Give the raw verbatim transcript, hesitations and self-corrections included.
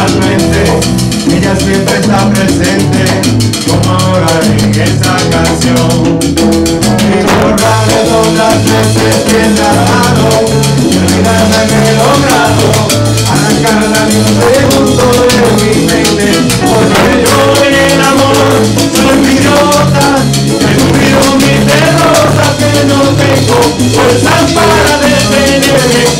totalmente. Ella siempre está presente, como ahora en esta canción. Y borraré todas las veces que he tratado de olvidarme me he logrado arrancarla ni un segundo de mi mente, porque yo en el amor soy un idiota, he sufrido mis derrotas que no tengo fuerzas para detenerme.